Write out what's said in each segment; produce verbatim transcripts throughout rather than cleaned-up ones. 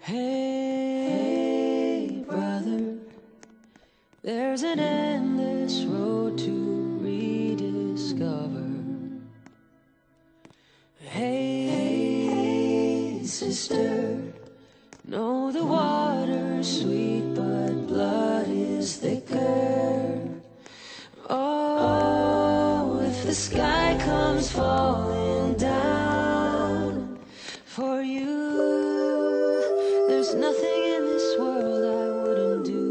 Hey, brother, there's an endless road to rediscover. Hey, sister, know the water's sweet, but blood is thicker. Oh, if the sky comes falling down for you, there's nothing in this world I wouldn't do.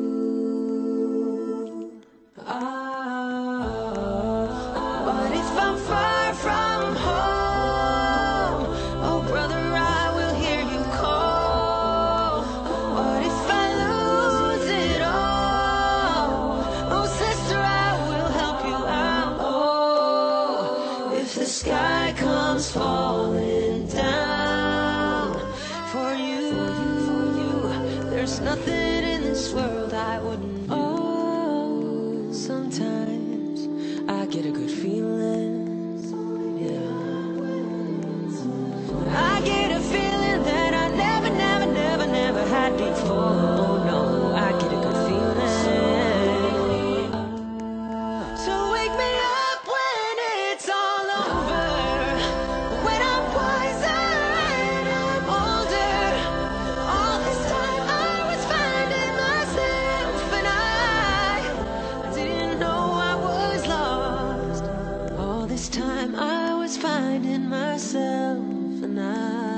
Ah, but if I'm far from home, oh brother, I will hear you call. But if I lose it all, oh sister, I will help you out. Oh, if the sky comes falling down for you, there's nothing in this world I wouldn't do. Oh, sometimes I get a good feeling, yeah. I get a feeling that I never, never, never, never had before. Oh no, I get a good feeling. So wake me up when it's all over, when I'm wiser and I'm older. All this time I was finding myself, and I didn't know I was lost. All this time I was finding myself, and I